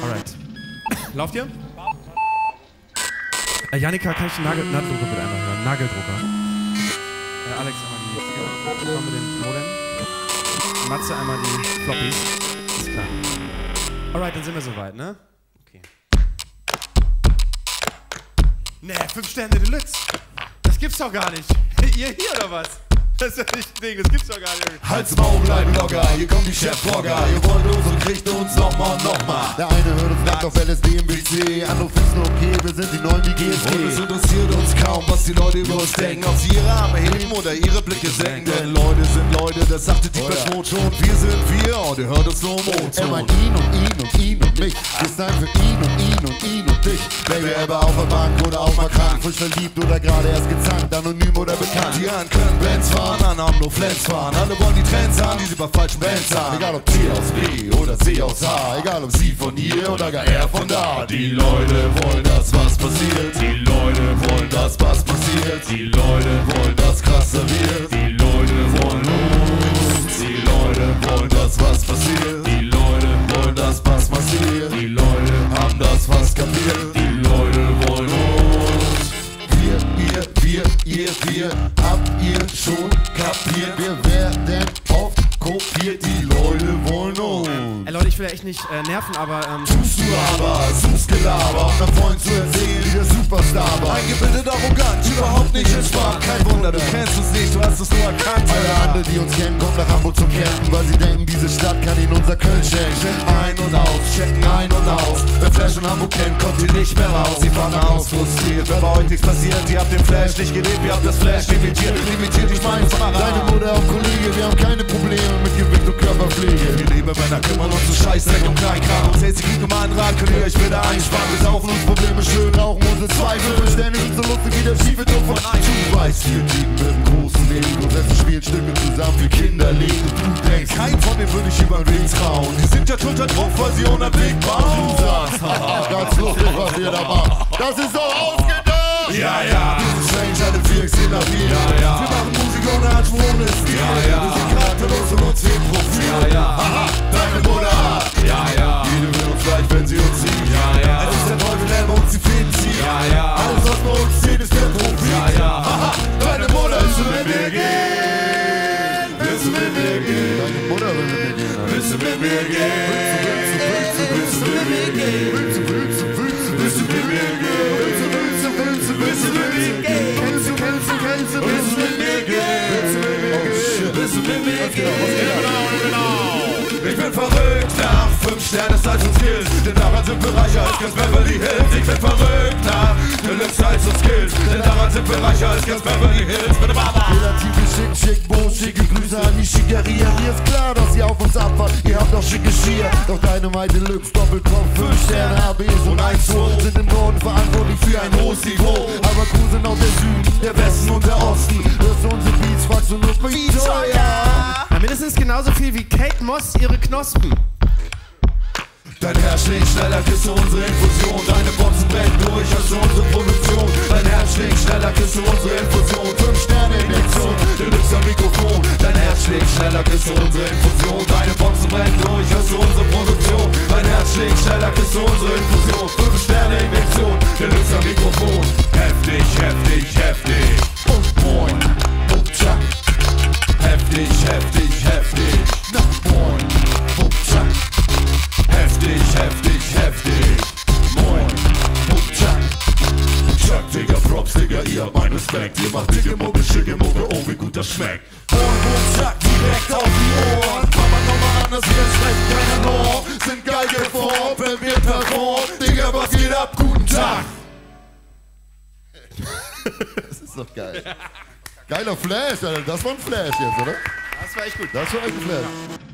Alright. Lauft ihr? Janika, kann ich den Nageldrucker bitte einmal hören? Nageldrucker. Alex, einmal mit den Modem. Matze, einmal die Floppies. Ist klar. Alright, dann sind wir soweit, ne? Okay. Nee, 5 Sterne Deluxe. Das gibt's doch gar nicht. Ihr hier oder was? Das ist ja nicht ein Ding, das gibt's doch gar nicht. Halt's Maul, bleib locker, hier kommt die Chef-Vlogger. Ihr wollt uns und kriegt uns nochmal. Der eine hört und fragt auf LSD im WC, andere finden okay, wir sind die neuen wie GSG. Und es interessiert uns kaum, was die Leute über uns denken. Ob sie ihre Arme heben oder ihre Blicke senken. Denn Leute sind Leute, das sagte die Mode schon. Wir sind wir und ihr hört uns nur im Er meint O-Ton. ihn und ihn und ihn und mich. Wir sein für ihn und ihn und ihn und dich. Baby, auf der Bank oder auch mal krank, frisch verliebt oder gerade erst gezankt, anonym oder bekannt. Die einen können Bands fahren, andere haben nur Flens fahren. Alle wollen die Trends haben, die sie bei falschen Bands haben. Egal ob T aus B oder C aus H, egal ob sie von hier oder gar er von da. Die Leute wollen, dass was passiert. Die Leute wollen, dass was passiert. Die Leute wollen, dass krasser wird. Die Leute wollen uns. Die Leute wollen, dass was passiert. Die Leute wollen, dass was passiert. Die Leute haben das fast kapiert. Die Leute wollen uns. Wir, habt ihr schon kapiert? Wir werden oft kopiert. Die Leute wollen uns. Ey Leute, ich will ja echt nicht nerven, aber Tust du aber, suchst Gelaber, um einem Freund zu erzählen, wie der Superstar war. Eingebildet, arrogant, überhaupt nicht entspannt. Kein Wunder, du kennst uns nicht, du hast es nur erkannt. Alle andere, die uns kennen, kommen nach Hamburg zum Campen, weil sie denken, diese Stadt kann ihnen unser Köln schenken. Checken ein und aus, checken ein und aus. Wer Flash und Hamburg kennt, kommt hier nicht mehr raus. Sie fahren aus, frustriert, wenn bei euch nichts passiert. Ihr habt den Flash nicht gelebt, ihr habt das Flash imitiert. Limitiert dich mein Fahrrad. Deine Mutter auch Kollege, wir haben keine Probleme mit Gewicht und Körperpflege. Wir liebe Männer kümmern uns um Scheißdreck und Kleinkram. Um 60 Krieg um einen Rad, könnt ihr euch wieder einsparen. Wir saufen uns Probleme schön, rauchen unsere Zweifel. Verständnis sind so lustig wie der schiefe Druck von einem. Du weißt, wir liegen mit dem großen Ego, setzen Spielstücke zusammen wie Kinder legen. Und du denkst, Kein von denen würde ich über den Weg trauen. Die sind ja total drauf, weil sie unabwegbar sind. ganz lustig, was ihr da macht. Das ist doch ausgedacht! Ja, ja. Diese Strange, alle Vierecks sind nach mir. Ja, ja. Wir machen Musik ohne Anspruch, ohne Stil. Ja, ja. Wir sind charakterlos und uns fehlt Profil. Ja, ja. Haha, deine Mutter. Ja, ja. Jede will uns gleich, wenn sie uns sieht. Ja, ja. Es ist der Teufel, der bei uns die Fäden zieht. Ja, ja. Alles, was bei uns zählt, ist der Profil. Ja, ja. Haha, deine Mutter. Willst du mit mir gehen? Willst du mit mir gehen? Deine Mutter will mit mir gehen. Willst du mit mir gehen? Willst du mit mir gehen? Willst du mit mir gehen? Willst du mit mir gehen? Willst du mit mir gehen? Willst du mit mir gehen? Genau. Ich bin verrückt nach 5 Sterne Salz und Skills. Denn daran sind wir reicher als ganz Beverly Hills. Ich bin verrückt nach Deluxe Salz und Skills. Denn daran sind wir reicher als ganz Beverly Hills. Bitte Mama. Relative schick, Bo, schicke Grüße an die Schickeria. Mir ist klar, dass ihr auf uns abfahrt. Ihr habt doch schicke Skier. Doch Dynamite Deluxe, Doppelkopf, 5 Sterne, HBs und 1-2 sind im Norden verantwortlich für ein hohes Niveau. Aber cool sind auch der Süden, der Westen und der Osten. Hörst du unsere Beats, fragst du nur, wie teuer? ja, mindestens genauso viel wie Kate Moss ihre Knospen. Dein Herz schlägt schneller, küsse unsere Infusion. Deine Bonzen brennen durch, hast du unsere Produktion. Dein Herz schlägt schneller, küsse unsere Infusion. 5 Sterne Injektion, Deluxe am Mikrofon. Dein Herz schlägt schneller, küsse unsere Infusion. Deine Bonzen brennen durch, hast du unsere Produktion. Dein Herz schlägt schneller, küsse unsere Infusion. 5 Sterne Injektion, Deluxe am Mikrofon. Heftig, heftig, heftig. Und moin, und tschak. Heftig, heftig, heftig. Na moin, und tschak. Heftig, heftig, heftig. Moin, und Chuck. Chuck, Digga, Props, Digga, ihr habt meinen Respekt. Ihr macht dicke Mucke, schicke Mucke, oh, wie gut das schmeckt. Und Chuck, direkt auf die Ohren. Kann man nochmal anders, hier ist recht keine Norm. Sind geil geformt, wenn wir performen. Digga, was geht ab? Guten Tag. Das ist doch geil. Geiler Flash, Alter. Das war ein Flash jetzt, oder? Das war echt gut. Das war echt ein Flash.